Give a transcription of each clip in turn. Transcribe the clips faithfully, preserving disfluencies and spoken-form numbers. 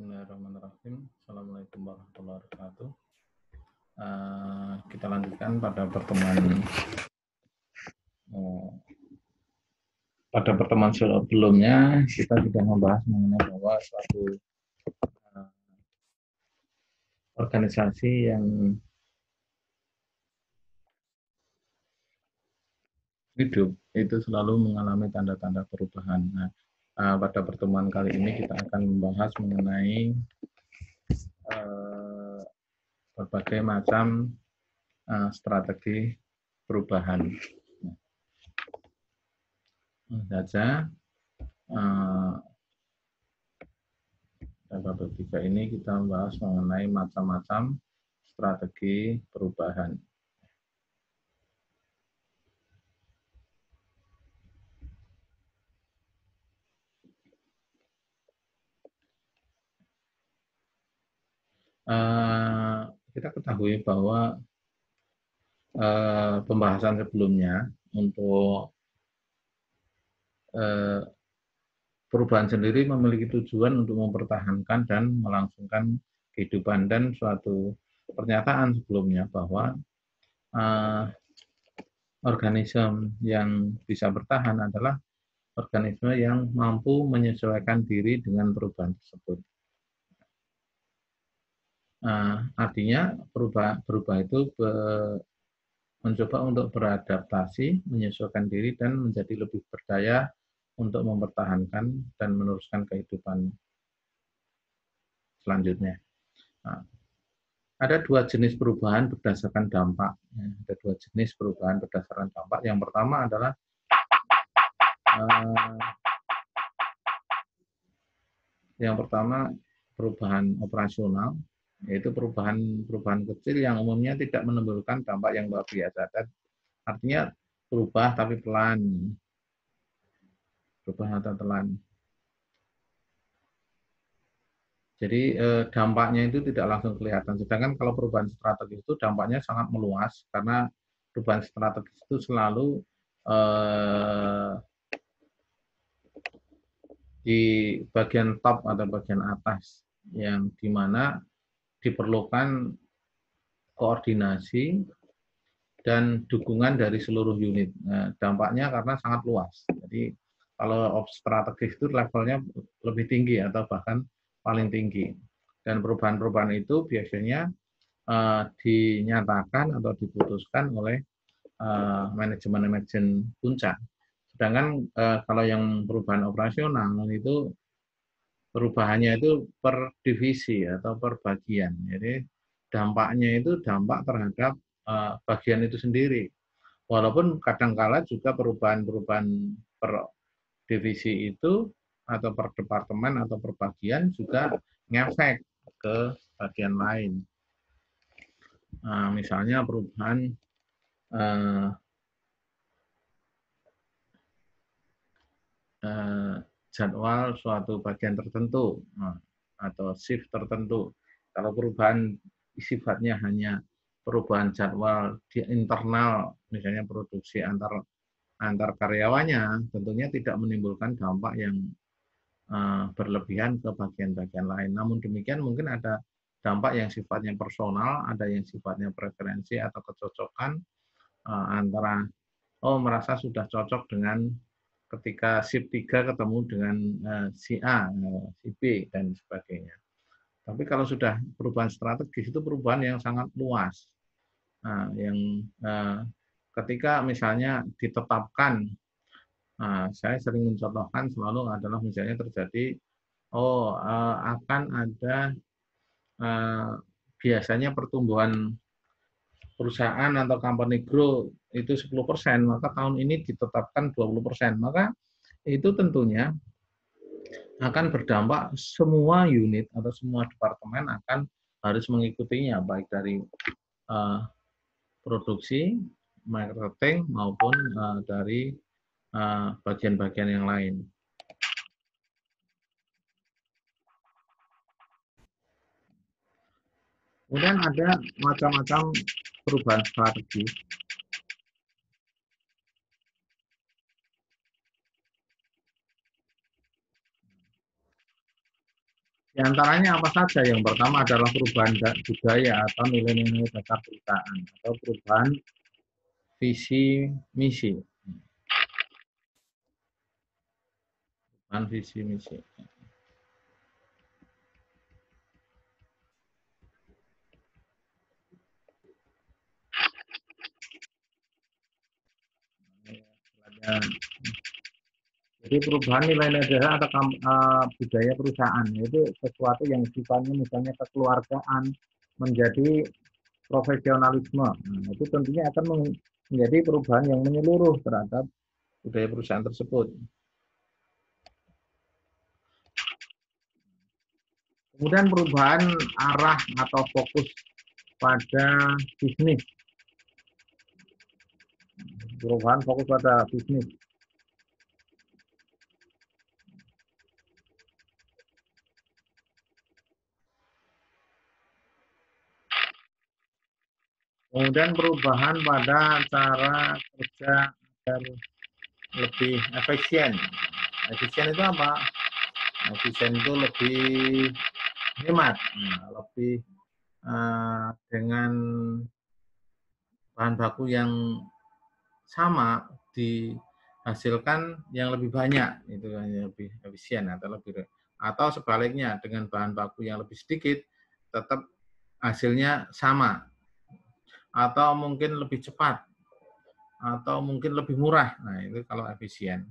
Bismillahirrahmanirrahim. Assalamualaikum warahmatullahi wabarakatuh. Uh, kita lanjutkan pada pertemuan uh, pada pertemuan sebelumnya kita sudah membahas mengenai bahwa suatu uh, organisasi yang hidup itu selalu mengalami tanda-tanda perubahan. Nah, uh, pada pertemuan kali ini kita akan membahas mengenai uh, berbagai macam uh, strategi perubahan. Saja uh, bab tiga ini kita membahas mengenai macam-macam strategi perubahan. Uh, kita ketahui bahwa uh, pembahasan sebelumnya untuk uh, perubahan sendiri memiliki tujuan untuk mempertahankan dan melangsungkan kehidupan, dan suatu pernyataan sebelumnya bahwa uh, organisme yang bisa bertahan adalah organisme yang mampu menyesuaikan diri dengan perubahan tersebut. Nah, artinya berubah, berubah itu be, mencoba untuk beradaptasi, menyesuaikan diri, dan menjadi lebih berdaya untuk mempertahankan dan meneruskan kehidupan selanjutnya. Nah, ada dua jenis perubahan berdasarkan dampak. Ada dua jenis perubahan berdasarkan dampak. Yang pertama adalah eh, yang pertama perubahan operasional, yaitu perubahan-perubahan kecil yang umumnya tidak menimbulkan dampak yang luar biasa. Dan artinya berubah tapi pelan, berubah atau pelan. Jadi eh, dampaknya itu tidak langsung kelihatan. Sedangkan kalau perubahan strategis itu dampaknya sangat meluas, karena perubahan strategis itu selalu eh, di bagian top atau bagian atas, yang dimana diperlukan koordinasi dan dukungan dari seluruh unit. Nah, dampaknya karena sangat luas. Jadi kalau strategis itu levelnya lebih tinggi atau bahkan paling tinggi. Dan perubahan-perubahan itu biasanya uh, dinyatakan atau diputuskan oleh manajemen-manajemen uh, puncak. Sedangkan uh, kalau yang perubahan operasional itu perubahannya itu per divisi atau per bagian. Jadi dampaknya itu dampak terhadap uh, bagian itu sendiri. Walaupun kadangkala juga perubahan-perubahan per divisi itu atau per departemen atau per bagian juga ngefek ke bagian lain. Nah, misalnya perubahan uh, uh, jadwal suatu bagian tertentu, nah, atau shift tertentu. Kalau perubahan sifatnya hanya perubahan jadwal di internal, misalnya produksi antar antar karyawannya, tentunya tidak menimbulkan dampak yang uh, berlebihan ke bagian-bagian lain. Namun demikian mungkin ada dampak yang sifatnya personal, ada yang sifatnya preferensi atau kecocokan uh, antara oh merasa sudah cocok dengan ketika shift tiga ketemu dengan uh, si A, uh, si B, dan sebagainya. Tapi kalau sudah perubahan strategis itu perubahan yang sangat luas. Nah, yang uh, ketika misalnya ditetapkan, nah, saya sering mencontohkan selalu adalah misalnya terjadi, oh uh, akan ada uh, biasanya pertumbuhan perusahaan atau company growth itu sepuluh persen, maka tahun ini ditetapkan dua puluh persen. Maka itu tentunya akan berdampak semua unit atau semua departemen akan harus mengikutinya, baik dari uh, produksi, marketing, maupun uh, dari bagian-bagian uh, yang lain. Kemudian ada macam-macam perubahan strategi. Di antaranya apa saja? Yang pertama adalah perubahan budaya atau nilai-nilai dasar perusahaan atau perubahan visi misi. Perubahan visi misi. Jadi perubahan nilai-nilai dasar atau uh, budaya perusahaan itu sesuatu yang sifatnya misalnya kekeluargaan menjadi profesionalisme. Nah, itu tentunya akan menjadi perubahan yang menyeluruh terhadap budaya perusahaan tersebut. Kemudian perubahan arah atau fokus pada bisnis. Perubahan fokus pada bisnis. Kemudian perubahan pada cara kerja agar lebih efisien. Efisien itu apa? Efisien itu lebih hemat, nah, lebih uh, dengan bahan baku yang sama dihasilkan yang lebih banyak, itu lebih efisien atau lebih atau sebaliknya dengan bahan baku yang lebih sedikit tetap hasilnya sama atau mungkin lebih cepat atau mungkin lebih murah. Nah, itu kalau efisien.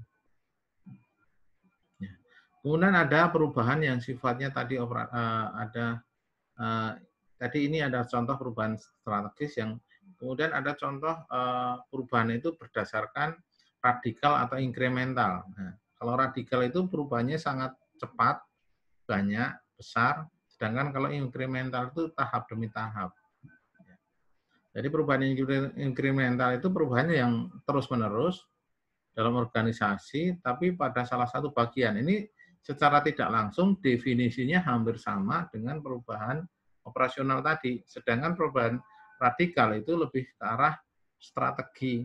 Kemudian ada perubahan yang sifatnya tadi uh, ada uh, tadi ini ada contoh perubahan strategis yang kemudian ada contoh uh, perubahan itu berdasarkan radikal atau inkremental. Nah, kalau radikal itu perubahannya sangat cepat, banyak, besar, sedangkan kalau inkremental itu tahap demi tahap. Jadi perubahan inkremental itu perubahan yang terus-menerus dalam organisasi, tapi pada salah satu bagian. Ini secara tidak langsung definisinya hampir sama dengan perubahan operasional tadi. Sedangkan perubahan radikal itu lebih ke arah strategi.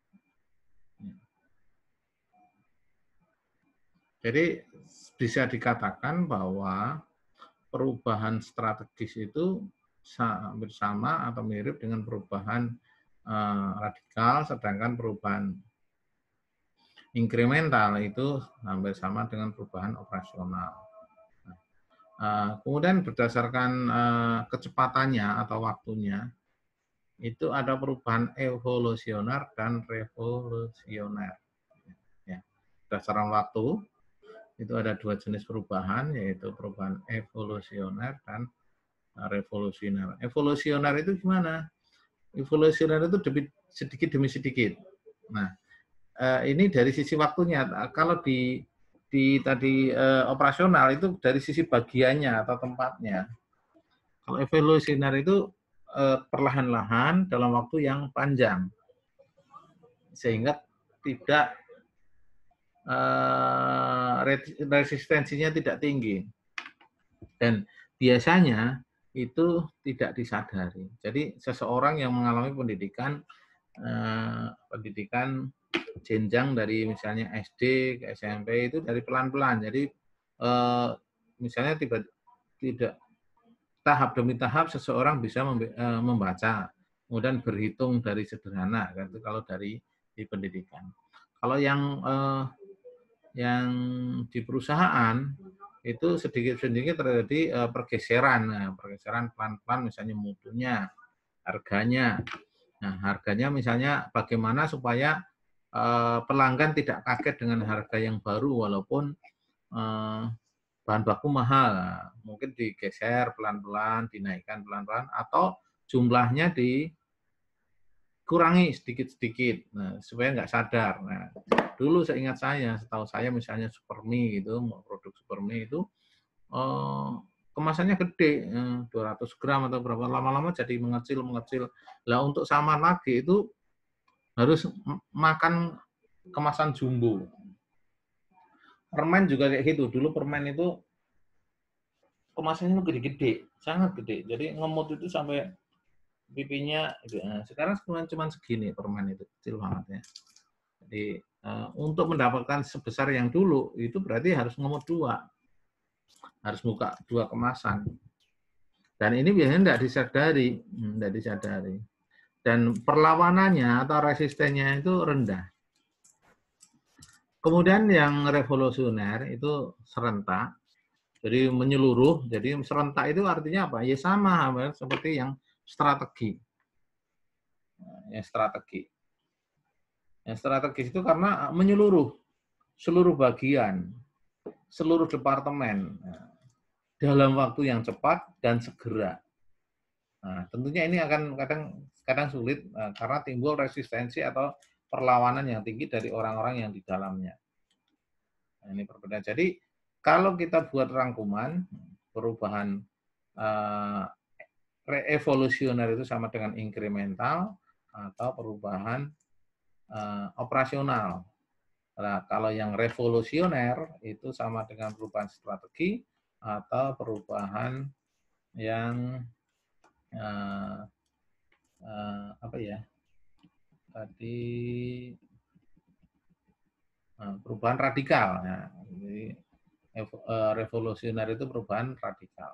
Jadi bisa dikatakan bahwa perubahan strategis itu hampir sama atau mirip dengan perubahan uh, radikal, sedangkan perubahan inkremental itu hampir sama dengan perubahan operasional. Nah, uh, kemudian berdasarkan uh, kecepatannya atau waktunya, itu ada perubahan evolusioner dan revolusioner. Ya, berdasarkan waktu, itu ada dua jenis perubahan, yaitu perubahan evolusioner dan revolusioner. Evolusioner itu gimana? Evolusioner itu sedikit demi sedikit. Nah, ini dari sisi waktunya. Kalau di di tadi operasional itu dari sisi bagiannya atau tempatnya. Kalau evolusioner itu perlahan-lahan dalam waktu yang panjang, sehingga tidak resistensinya tidak tinggi. Dan biasanya itu tidak disadari. Jadi seseorang yang mengalami pendidikan eh, pendidikan jenjang dari misalnya S D ke S M P itu dari pelan-pelan. Jadi eh, misalnya tiba tidak tahap demi tahap seseorang bisa eh, membaca, kemudian berhitung dari sederhana. Itu kalau dari di pendidikan. Kalau yang eh, yang di perusahaan itu sedikit-sedikit terjadi uh, pergeseran, nah, pergeseran pelan-pelan misalnya mutunya, harganya. Nah, harganya misalnya bagaimana supaya uh, pelanggan tidak kaget dengan harga yang baru walaupun uh, bahan baku mahal. Nah, mungkin digeser pelan-pelan, dinaikkan pelan-pelan atau jumlahnya dikurangi sedikit-sedikit, nah, supaya nggak sadar. Nah, dulu seingat saya, setahu saya misalnya Supermi itu, produk Supermi itu eh, kemasannya gede, eh, dua ratus gram atau berapa, lama-lama jadi mengecil-mengecil. Lah untuk sama lagi itu harus makan kemasan jumbo. Permen juga kayak gitu. Dulu permen itu kemasannya gede-gede, sangat gede. Jadi ngemut itu sampai pipinya. Nah, sekarang cuma segini permen itu, kecil banget ya. Jadi uh, untuk mendapatkan sebesar yang dulu itu berarti harus ngemut dua. harus buka dua kemasan. Dan ini biasanya tidak disadari, tidak disadari. Dan perlawanannya atau resistennya itu rendah. Kemudian yang revolusioner itu serentak, jadi menyeluruh. Jadi serentak itu artinya apa? Ya sama seperti yang strategi. Yang strategi. Yang strategis itu karena menyeluruh, seluruh bagian, seluruh departemen, dalam waktu yang cepat dan segera. Nah, tentunya ini akan kadang kadang sulit karena timbul resistensi atau perlawanan yang tinggi dari orang-orang yang di dalamnya. Nah, ini perbedaan. Jadi kalau kita buat rangkuman perubahan uh, revolusioner itu sama dengan inkremental atau perubahan uh, operasional. Nah, kalau yang revolusioner itu sama dengan perubahan strategi atau perubahan yang uh, uh, apa ya? Tadi uh, perubahan radikal. Nah, jadi uh, revolusioner itu perubahan radikal.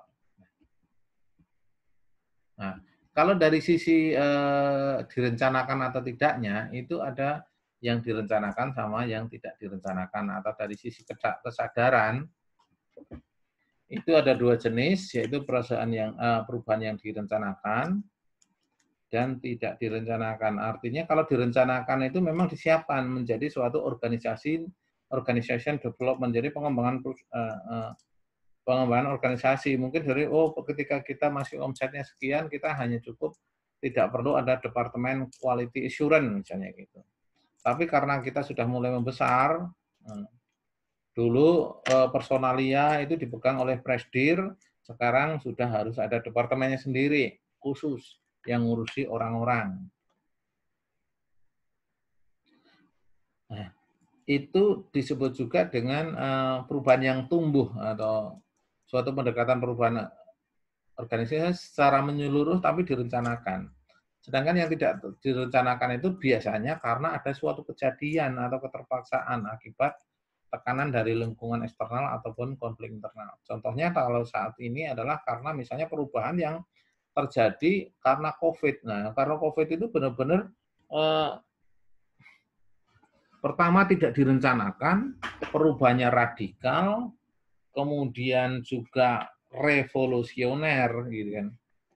Nah, kalau dari sisi uh, direncanakan atau tidaknya itu ada yang direncanakan sama yang tidak direncanakan, atau dari sisi kesadaran itu ada dua jenis, yaitu perusahaan yang uh, perubahan yang direncanakan dan tidak direncanakan. Artinya kalau direncanakan itu memang disiapkan menjadi suatu organisasi, organization development, jadi pengembangan uh, uh, pengembangan organisasi. Mungkin dari oh ketika kita masih omsetnya sekian, kita hanya cukup tidak perlu ada departemen quality assurance misalnya gitu. Tapi karena kita sudah mulai membesar, dulu personalia itu dipegang oleh Presdir, sekarang sudah harus ada departemennya sendiri, khusus yang ngurusi orang-orang. Nah, itu disebut juga dengan perubahan yang tumbuh atau suatu pendekatan perubahan organisasi secara menyeluruh tapi direncanakan. Sedangkan yang tidak direncanakan itu biasanya karena ada suatu kejadian atau keterpaksaan akibat tekanan dari lingkungan eksternal ataupun konflik internal. Contohnya kalau saat ini adalah karena misalnya perubahan yang terjadi karena COVID. Nah, karena COVID itu benar-benar eh, pertama tidak direncanakan, perubahannya radikal, kemudian juga revolusioner, gitu kan.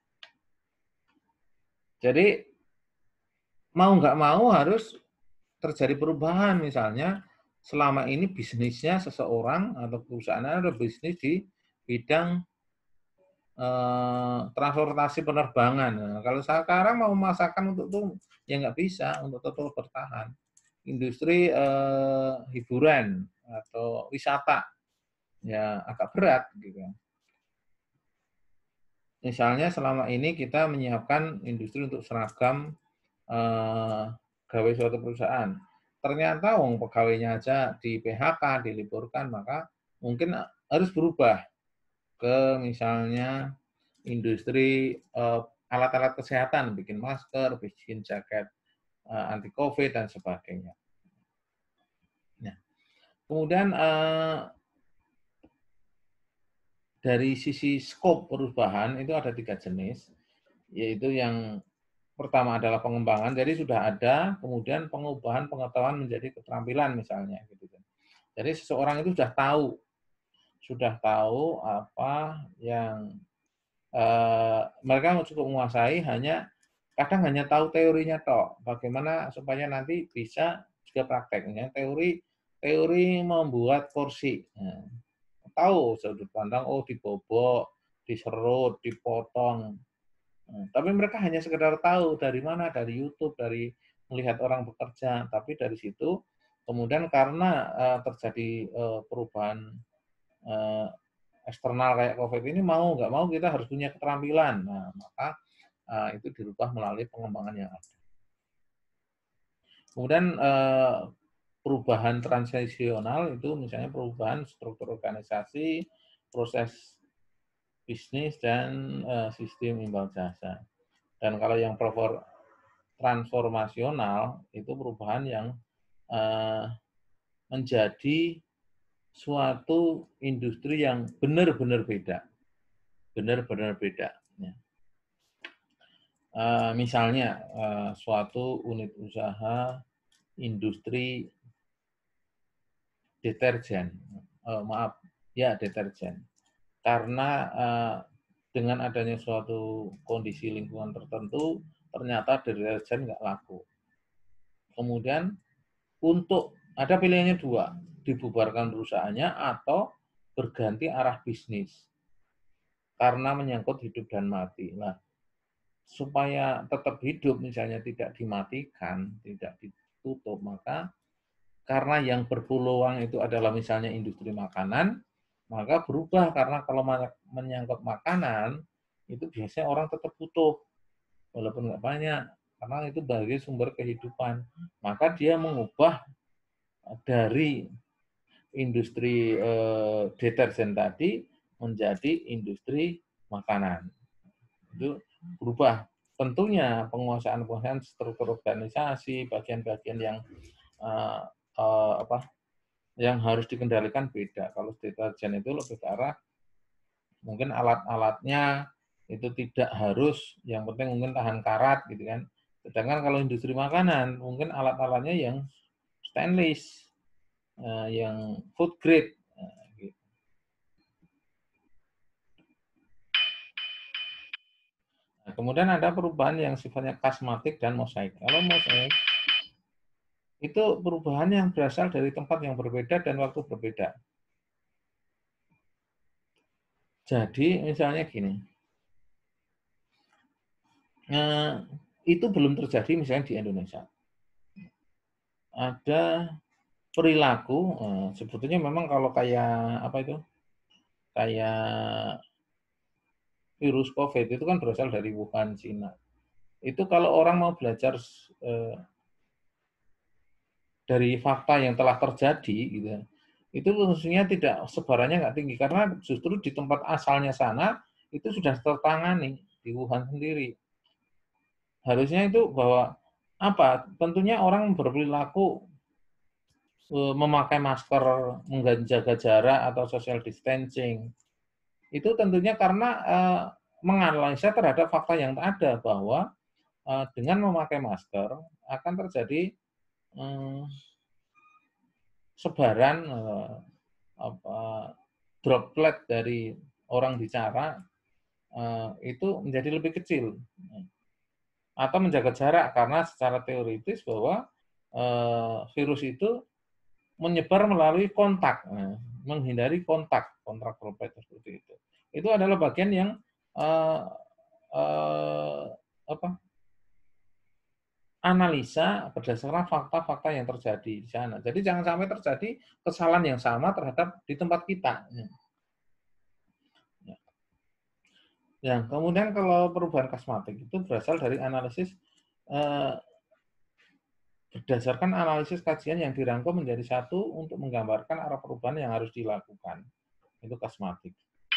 Jadi mau nggak mau harus terjadi perubahan. Misalnya selama ini bisnisnya seseorang atau perusahaan ada bisnis di bidang eh, transportasi penerbangan. Nah, kalau sekarang mau memasarkan untuk itu ya nggak bisa untuk tetap bertahan. Industri eh, hiburan atau wisata ya agak berat gitu. Misalnya selama ini kita menyiapkan industri untuk seragam eh, pegawai suatu perusahaan. Ternyata wong pegawainya aja di P H K, diliburkan, maka mungkin harus berubah ke misalnya industri eh, alat-alat kesehatan, bikin masker, bikin jaket eh, anti COVID dan sebagainya. Nah, kemudian eh, dari sisi skop perubahan itu ada tiga jenis, yaitu yang pertama adalah pengembangan, jadi sudah ada, kemudian pengubahan pengetahuan menjadi keterampilan misalnya. Gitu. Jadi seseorang itu sudah tahu, sudah tahu apa yang eh, mereka cukup menguasai, hanya kadang hanya tahu teorinya toh, bagaimana supaya nanti bisa juga prakteknya. Teori teori membuat kursi, nah, tahu sudut pandang, oh dibobok, diserut, dipotong. Nah, tapi mereka hanya sekedar tahu dari mana, dari YouTube, dari melihat orang bekerja. Tapi dari situ, kemudian karena uh, terjadi uh, perubahan uh, eksternal kayak COVID ini, mau nggak mau kita harus punya keterampilan. Nah, maka uh, itu dirubah melalui pengembangan yang ada. Kemudian uh, perubahan transisional itu misalnya perubahan struktur organisasi, proses bisnis, dan uh, sistem imbal jasa. Dan kalau yang transformasional itu perubahan yang uh, menjadi suatu industri yang benar-benar beda, benar-benar beda. Ya. Uh, misalnya uh, suatu unit usaha industri deterjen, uh, maaf, ya deterjen. Karena uh, dengan adanya suatu kondisi lingkungan tertentu, ternyata deterjen nggak laku. Kemudian untuk ada pilihannya dua, dibubarkan perusahaannya atau berganti arah bisnis karena menyangkut hidup dan mati. Nah, supaya tetap hidup misalnya tidak dimatikan, tidak ditutup, maka karena yang berpeluang itu adalah misalnya industri makanan, maka berubah karena kalau menyangkut makanan itu biasanya orang tetap butuh walaupun nggak banyak karena itu sebagai sumber kehidupan. Maka dia mengubah dari industri eh, deterjen tadi menjadi industri makanan. Itu berubah. Tentunya penguasaan-penguasaan struktur organisasi, bagian-bagian yang uh, uh, apa yang harus dikendalikan beda. Kalau deterjen itu lebih ke arah mungkin alat-alatnya itu tidak harus, yang penting mungkin tahan karat gitu kan. Sedangkan kalau industri makanan mungkin alat-alatnya yang stainless, uh, yang food grade. Uh, gitu. Nah, kemudian ada perubahan yang sifatnya kasmatik dan mosaik. Kalau mosaik itu perubahan yang berasal dari tempat yang berbeda dan waktu berbeda. Jadi misalnya gini, eh, itu belum terjadi misalnya di Indonesia. Ada perilaku, eh, sebetulnya memang kalau kayak apa itu, kayak virus COVID itu kan berasal dari Wuhan, Cina. Itu kalau orang mau belajar eh, dari fakta yang telah terjadi, gitu, itu fungsinya tidak sebarannya nggak tinggi karena justru di tempat asalnya sana itu sudah tertangani di Wuhan sendiri. Harusnya itu bahwa apa? Tentunya orang berperilaku memakai masker, menjaga jarak atau social distancing. Itu tentunya karena uh, menganalisa terhadap fakta yang ada bahwa uh, dengan memakai masker akan terjadi um, sebaran uh, apa, droplet dari orang bicara uh, itu menjadi lebih kecil. Atau menjaga jarak karena secara teoritis bahwa uh, virus itu menyebar melalui kontak, nah, menghindari kontak, kontak droplet seperti itu. Itu adalah bagian yang uh, uh, apa, analisa berdasarkan fakta-fakta yang terjadi di sana. Jadi jangan sampai terjadi kesalahan yang sama terhadap di tempat kita. Ya, kemudian kalau perubahan kasmatik itu berasal dari analisis eh, berdasarkan analisis kajian yang dirangkum menjadi satu untuk menggambarkan arah perubahan yang harus dilakukan. Itu kasmatik.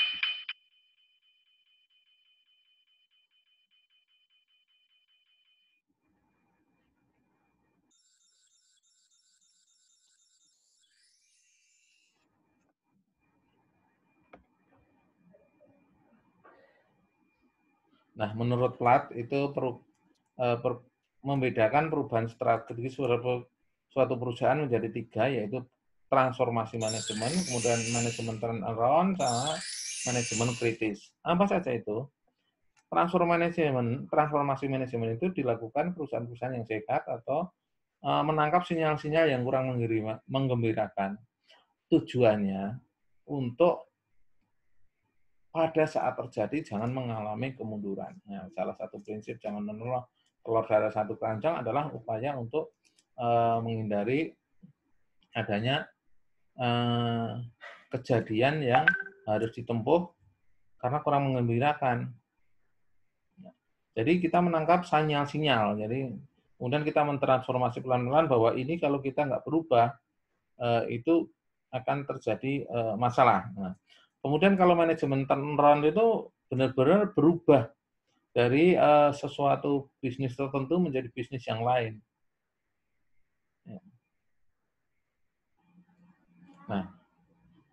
Nah, menurut Platt itu per, eh, per, membedakan perubahan strategis suatu, suatu perusahaan menjadi tiga, yaitu transformasi manajemen, kemudian manajemen turnaround, sama manajemen kritis. Apa saja itu? Transformasi manajemen, transformasi manajemen itu dilakukan perusahaan-perusahaan yang sehat atau uh, menangkap sinyal-sinyal yang kurang menggembirakan. Tujuannya untuk pada saat terjadi jangan mengalami kemunduran. Nah, salah satu prinsip jangan menolak telur darah satu keranjang adalah upaya untuk uh, menghindari adanya uh, kejadian yang harus ditempuh karena kurang menggembirakan. Jadi kita menangkap sinyal-sinyal. Jadi kemudian kita mentransformasi pelan-pelan bahwa ini kalau kita nggak berubah eh, itu akan terjadi eh, masalah. Nah, kemudian kalau manajemen turnaround itu benar-benar berubah dari eh, sesuatu bisnis tertentu menjadi bisnis yang lain. Nah,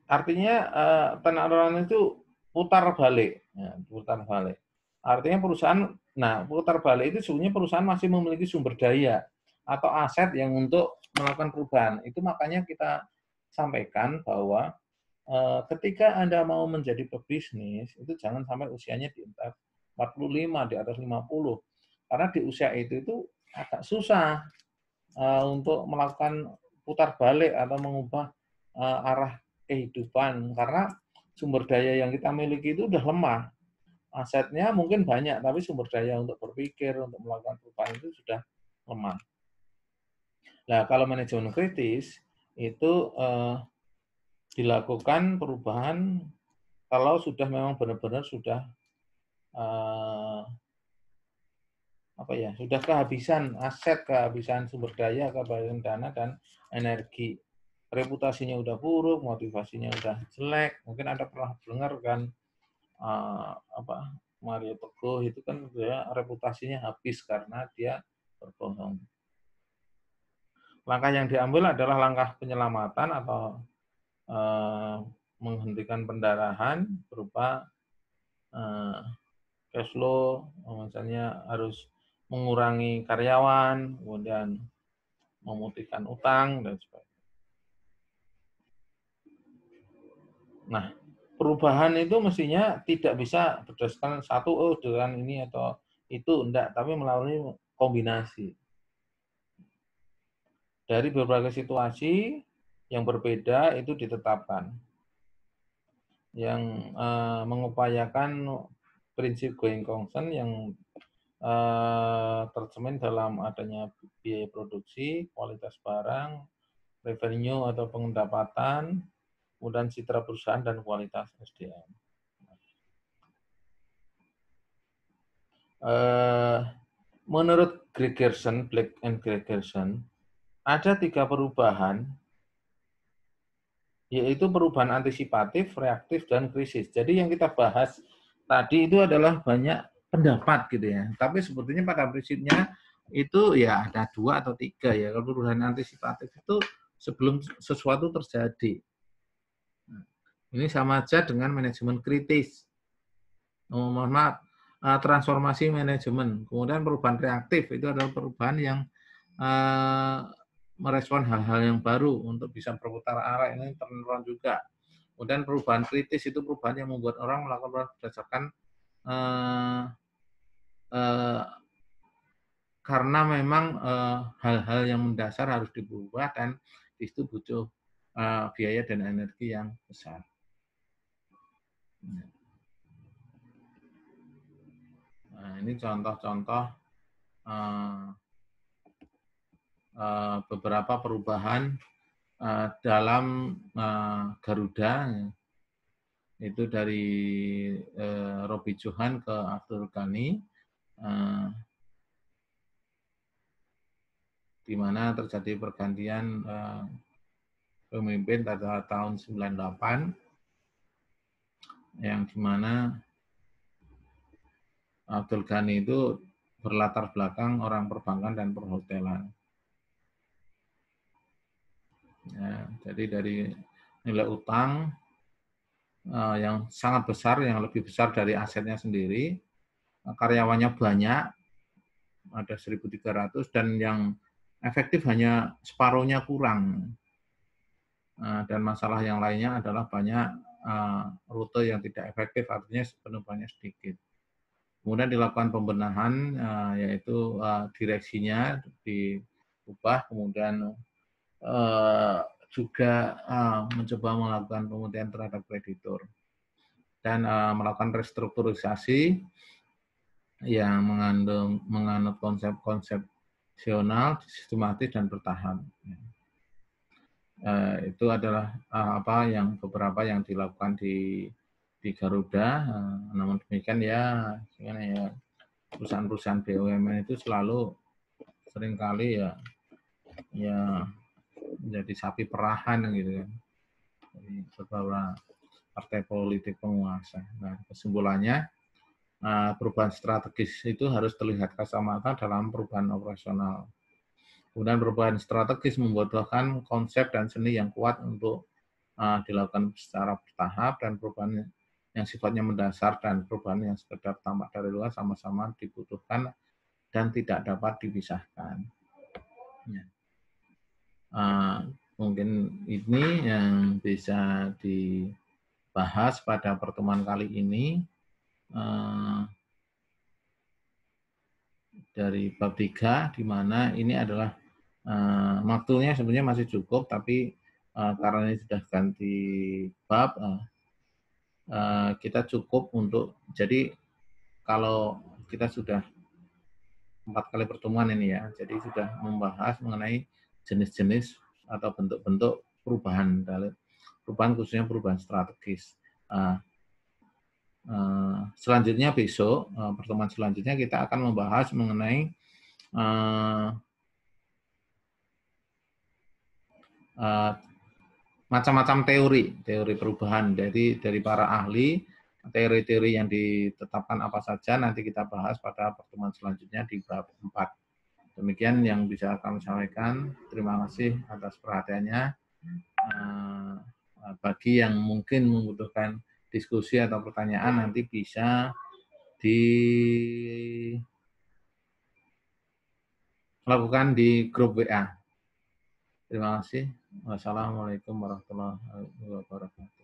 artinya uh, turnaround itu putar balik, ya, putar balik. Artinya perusahaan, nah putar balik itu sebenarnya perusahaan masih memiliki sumber daya atau aset yang untuk melakukan perubahan. Itu makanya kita sampaikan bahwa uh, ketika Anda mau menjadi pebisnis, itu jangan sampai usianya di atas empat puluh lima, di atas lima puluh. Karena di usia itu itu agak susah uh, untuk melakukan putar balik atau mengubah uh, arah kehidupan karena sumber daya yang kita miliki itu udah lemah. Asetnya mungkin banyak, tapi sumber daya untuk berpikir, untuk melakukan perubahan itu sudah lemah. Nah, kalau manajemen kritis itu eh, dilakukan perubahan kalau sudah memang benar-benar sudah eh, apa ya, sudah kehabisan aset, kehabisan sumber daya, kehabisan dana dan energi. Reputasinya udah buruk, motivasinya udah jelek. Mungkin Anda pernah dengar kan uh, apa Mario Teguh itu kan dia reputasinya habis karena dia berbohong. Langkah yang diambil adalah langkah penyelamatan atau uh, menghentikan pendarahan berupa uh, cash flow, misalnya harus mengurangi karyawan, kemudian memutihkan utang dan sebagainya. Nah, perubahan itu mestinya tidak bisa berdasarkan satu oh dengan ini atau itu enggak, tapi melalui kombinasi dari berbagai situasi yang berbeda itu ditetapkan, yang uh, mengupayakan prinsip going concern yang uh, tercermin dalam adanya biaya produksi, kualitas barang, revenue atau pendapatan, kemudian citra perusahaan dan kualitas S D M. Uh, menurut Gregersen, Black and Gregersen, ada tiga perubahan, yaitu perubahan antisipatif, reaktif, dan krisis. Jadi yang kita bahas tadi itu adalah banyak pendapat gitu ya. Tapi sebetulnya pada prinsipnya itu ya ada dua atau tiga ya. Kalau perubahan antisipatif itu sebelum sesuatu terjadi. Ini sama aja dengan manajemen kritis. Oh, mohon maaf, transformasi manajemen. Kemudian perubahan reaktif itu adalah perubahan yang uh, merespon hal-hal yang baru untuk bisa berputar arah, ini turnaround juga. Kemudian perubahan kritis itu perubahan yang membuat orang melakukan berdasarkan uh, uh, karena memang hal-hal uh, yang mendasar harus diubah dan itu butuh uh, biaya dan energi yang besar. Nah, ini contoh-contoh uh, uh, beberapa perubahan uh, dalam uh, Garuda, itu dari uh, Robi Johan ke Abdul Ghani, uh, di mana terjadi pergantian uh, pemimpin pada tahun sembilan puluh delapan, yang di mana Abdul Ghani itu berlatar belakang orang perbankan dan perhotelan. Ya, jadi dari nilai utang uh, yang sangat besar, yang lebih besar dari asetnya sendiri, karyawannya banyak, ada seribu tiga ratus, dan yang efektif hanya separuhnya kurang. Uh, dan masalah yang lainnya adalah banyak uh, rute yang tidak efektif, artinya penumpangnya sedikit. Kemudian dilakukan pembenahan, uh, yaitu uh, direksinya diubah, kemudian uh, juga uh, mencoba melakukan pemutihan terhadap kreditur dan uh, melakukan restrukturisasi yang mengandung menganut konsep konsepsional, sistematis dan bertahap. Uh, itu adalah uh, apa yang beberapa yang dilakukan di di Garuda. Uh, namun demikian ya, gimana ya, perusahaan-perusahaan B U M N itu selalu seringkali ya ya menjadi sapi perahan gitu kan dari beberapa partai politik penguasa. Nah, kesimpulannya perubahan strategis itu harus terlihat kacamata dalam perubahan operasional. Kemudian perubahan strategis membutuhkan konsep dan seni yang kuat untuk uh, dilakukan secara bertahap, dan perubahan yang sifatnya mendasar dan perubahan yang sekedar tampak dari luar sama-sama dibutuhkan dan tidak dapat dipisahkan. Ya. Uh, mungkin ini yang bisa dibahas pada pertemuan kali ini. Uh, dari bab tiga, di mana ini adalah uh, waktunya sebenarnya masih cukup, tapi uh, karena ini sudah ganti bab, uh, uh, kita cukup untuk, jadi kalau kita sudah empat kali pertemuan ini ya, jadi sudah membahas mengenai jenis-jenis atau bentuk-bentuk perubahan, perubahan khususnya perubahan strategis. Uh, uh, selanjutnya besok, uh, pertemuan selanjutnya kita akan membahas mengenai uh, uh, macam-macam teori, teori perubahan dari dari para ahli, teori-teori yang ditetapkan apa saja nanti kita bahas pada pertemuan selanjutnya di bab empat. Demikian yang bisa kami sampaikan. Terima kasih atas perhatiannya. Bagi yang mungkin membutuhkan diskusi atau pertanyaan nanti bisa dilakukan di grup W A. Terima kasih. Wassalamualaikum warahmatullahi wabarakatuh.